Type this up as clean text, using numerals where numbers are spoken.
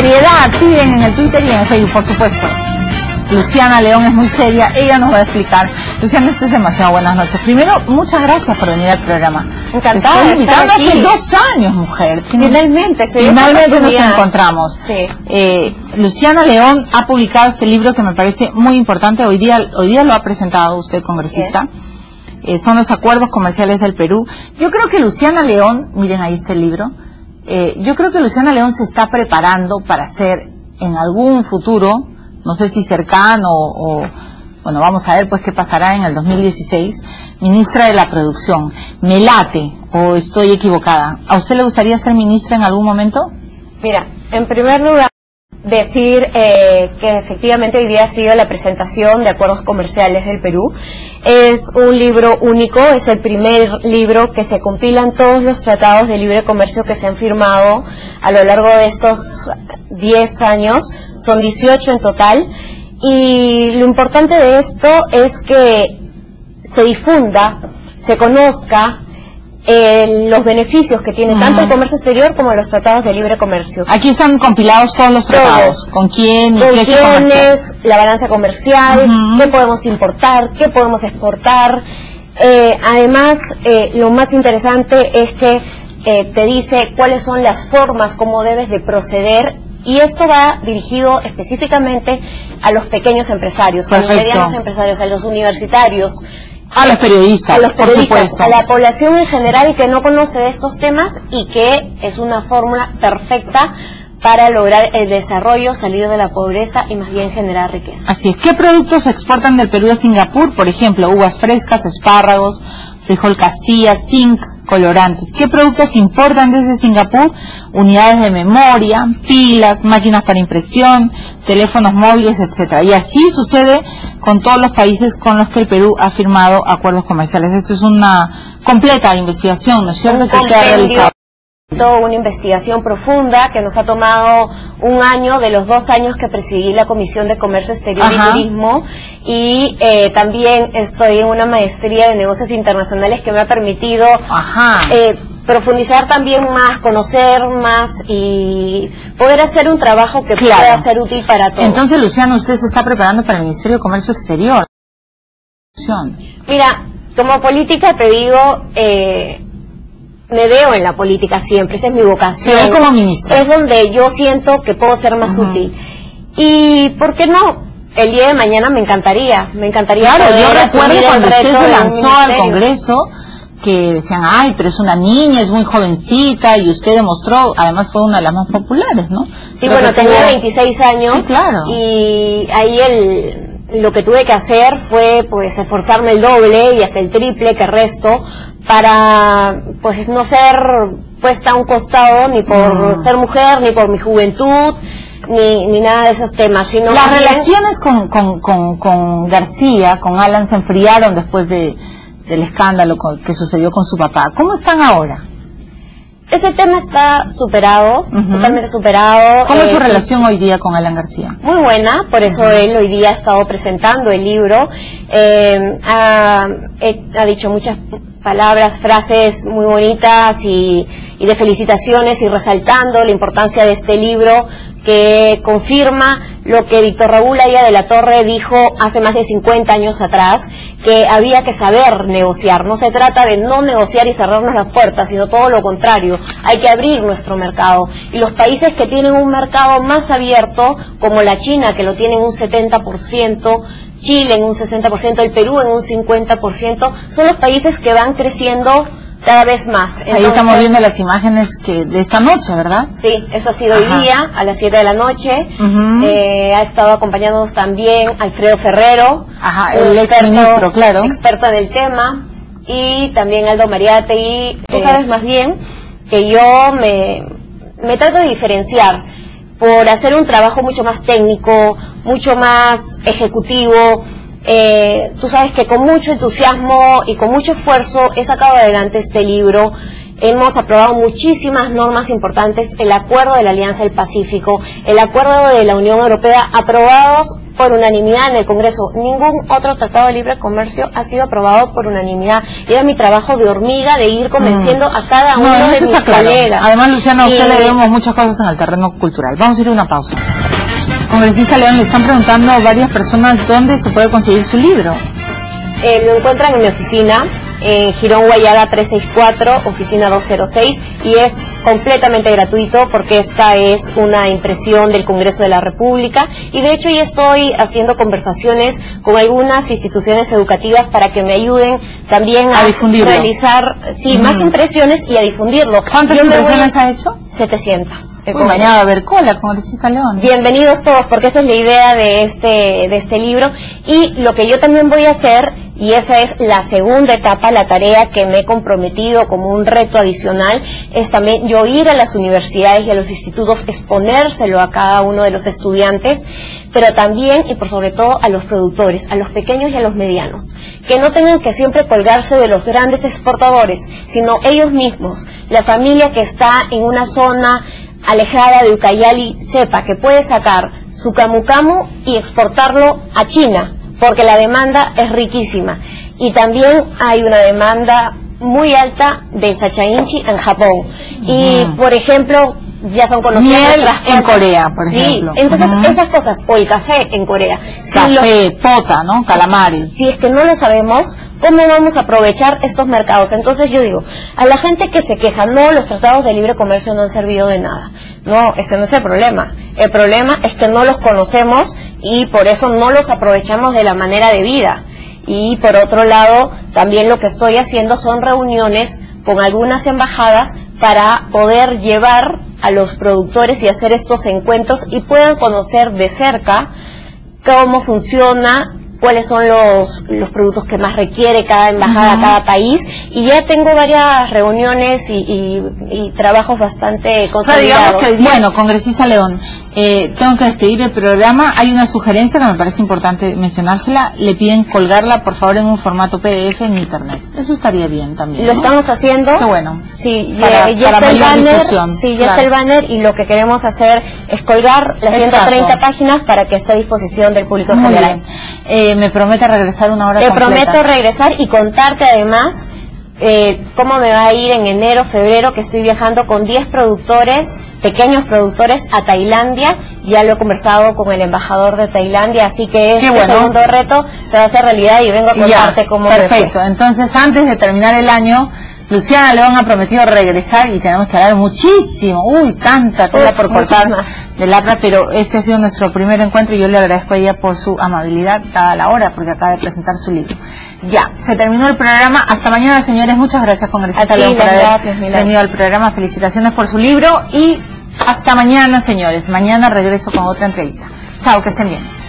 seriedad, piden en el Twitter y en el Facebook, por supuesto. Luciana León es muy seria, ella nos va a explicar. Luciana, esto es demasiado. Buenas noches. Primero, muchas gracias por venir al programa. Encantada. Te estoy invitando hace 2 años, mujer. Finalmente nos encontramos. Sí. Luciana León ha publicado este libro que me parece muy importante. Hoy día lo ha presentado usted, congresista. Son los acuerdos comerciales del Perú. Yo creo que Luciana León, miren ahí está el libro, yo creo que Luciana León se está preparando para ser en algún futuro, no sé si cercano o bueno, vamos a ver pues qué pasará en el 2016, ministra de la producción. ¿Me late o estoy equivocada? ¿A usted le gustaría ser ministra en algún momento? Mira, en primer lugar, decir que efectivamente hoy día ha sido la presentación de acuerdos comerciales del Perú. Es un libro único, es el primer libro que se compilan todos los tratados de libre comercio que se han firmado a lo largo de estos 10 años, son 18 en total, y lo importante de esto es que se difunda, se conozca los beneficios que tiene tanto el comercio exterior como los tratados de libre comercio. Aquí están compilados todos los tratados. ¿Con quién? Funciones, la balanza comercial, qué podemos importar, qué podemos exportar. Además, lo más interesante es que te dice cuáles son las formas, cómo debes de proceder. Y esto va dirigido específicamente a los pequeños empresarios, a los medianos empresarios, a los universitarios, a los periodistas, por supuesto, a la población en general que no conoce de estos temas y que es una fórmula perfecta para lograr el desarrollo, salir de la pobreza y más bien generar riqueza. Así es. ¿Qué productos se exportan del Perú a Singapur? Por ejemplo, uvas frescas, espárragos, frijol Castilla, zinc, colorantes. ¿Qué productos importan desde Singapur? Unidades de memoria, pilas, máquinas para impresión, teléfonos móviles, etcétera. Y así sucede con todos los países con los que el Perú ha firmado acuerdos comerciales. Esto es una completa investigación, ¿no es cierto?, que usted ha realizado. Una investigación profunda que nos ha tomado un año de los 2 años que presidí la Comisión de Comercio Exterior y Turismo, y también estoy en una maestría de negocios internacionales que me ha permitido profundizar también más, conocer más y poder hacer un trabajo que pueda ser útil para todos. Entonces, Luciana, usted se está preparando para el Ministerio de Comercio Exterior. Mira, como política te digo, me veo en la política siempre, esa es mi vocación. Se ve como ministra. Es donde yo siento que puedo ser más útil. Y, ¿por qué no? El día de mañana me encantaría. Claro, yo recuerdo cuando usted se lanzó al Congreso, que decían, ay, pero es una niña, es muy jovencita, y usted demostró, además fue una de las más populares, ¿no? Sí, bueno, tenía 26 años. Sí, claro. Y ahí lo que tuve que hacer fue, pues, esforzarme el doble y hasta el triple que el resto, para pues no ser puesta a un costado ni por ser mujer, ni por mi juventud, ni nada de esos temas, sino las relaciones con García, con Alan, se enfriaron después del escándalo que sucedió con su papá. ¿Cómo están ahora? Ese tema está superado, totalmente superado. ¿Cómo es su relación hoy día con Alan García? Muy buena, por eso él hoy día ha estado presentando el libro. Ha dicho muchas palabras, frases muy bonitas y de felicitaciones, y resaltando la importancia de este libro, que confirma lo que Víctor Raúl Haya de la Torre dijo hace más de 50 años atrás, que había que saber negociar. No se trata de no negociar y cerrarnos las puertas, sino todo lo contrario, hay que abrir nuestro mercado. Y los países que tienen un mercado más abierto, como la China, que lo tiene en un 70%, Chile en un 60%, el Perú en un 50%, son los países que van creciendo cada vez más. Entonces, ahí estamos viendo las imágenes de esta noche, ¿verdad? Sí, eso ha sido hoy día, a las 7 de la noche. Ha estado acompañándonos también Alfredo Ferrero, el exministro, claro, experto en el tema, y también Aldo Mariátegui. Tú sabes más bien que yo me trato de diferenciar por hacer un trabajo mucho más técnico, mucho más ejecutivo. Tú sabes que con mucho entusiasmo y con mucho esfuerzo he sacado adelante este libro. Hemos aprobado muchísimas normas importantes, el acuerdo de la Alianza del Pacífico, el acuerdo de la Unión Europea, aprobados por unanimidad en el Congreso. Ningún otro tratado de libre comercio ha sido aprobado por unanimidad. Y era mi trabajo de hormiga de ir convenciendo a cada uno de mis colegas. Además, Luciana, a usted le debemos muchas cosas en el terreno cultural. Vamos a ir a una pausa. Congresista León, le están preguntando a varias personas dónde se puede conseguir su libro. Lo encuentran en mi oficina, en Girón Guayaga 364, oficina 206, y es completamente gratuito porque esta es una impresión del Congreso de la República, y de hecho ya estoy haciendo conversaciones con algunas instituciones educativas para que me ayuden también a realizar más impresiones y a difundirlo. ¿Cuántas impresiones ha hecho? 700. Mañana va a haber cola, Congresista León. Bienvenidos todos, porque esa es la idea de este libro, y lo que yo también voy a hacer, y esa es la segunda etapa, la tarea que me he comprometido como un reto adicional, es también yo ir a las universidades y a los institutos, exponérselo a cada uno de los estudiantes, pero también y por sobre todo a los productores, a los pequeños y a los medianos, que no tengan que siempre colgarse de los grandes exportadores, sino ellos mismos, la familia que está en una zona alejada de Ucayali, sepa que puede sacar su camu camu y exportarlo a China, porque la demanda es riquísima. Y también hay una demanda muy alta de sachainchi en Japón. Y, por ejemplo, ya son conocidas miel en Corea, por ejemplo. Entonces esas cosas, o el café en Corea. Café, pota, ¿no? Calamares. Si es que no lo sabemos, ¿cómo vamos a aprovechar estos mercados? Entonces yo digo, a la gente que se queja, no, los tratados de libre comercio no han servido de nada. No, ese no es el problema. El problema es que no los conocemos y por eso no los aprovechamos de la manera debida. Y por otro lado, también lo que estoy haciendo son reuniones con algunas embajadas para poder llevar a los productores y hacer estos encuentros y puedan conocer de cerca cómo funciona, cuáles son los productos que más requiere cada embajada, cada país, y ya tengo varias reuniones y trabajos bastante consolidados. O sea, digamos que, bueno, Congresista León, tengo que despedir el programa. Hay una sugerencia que me parece importante mencionársela. Le piden colgarla, por favor, en un formato PDF en Internet. Eso estaría bien también, ¿no? Lo estamos haciendo. Qué bueno. Sí, ya está el banner. Sí, ya está el banner, y lo que queremos hacer es colgar las 130 páginas para que esté a disposición del público en general. Me promete regresar una hora completa. Te prometo regresar y contarte además cómo me va a ir en enero, febrero, que estoy viajando con 10 productores, pequeños productores, a Tailandia. Ya lo he conversado con el embajador de Tailandia, así que este segundo reto se va a hacer realidad y vengo a contarte cómo me fue. Perfecto, entonces antes de terminar el año, Luciana León ha prometido regresar y tenemos que hablar muchísimo, tanta tela por cortar del APRA, pero este ha sido nuestro primer encuentro y yo le agradezco a ella por su amabilidad dada la hora, porque acaba de presentar su libro. Ya, se terminó el programa. Hasta mañana, señores. Muchas gracias, Congresista León, por haber venido al programa. Felicitaciones por su libro y hasta mañana, señores. Mañana regreso con otra entrevista. Chao, que estén bien.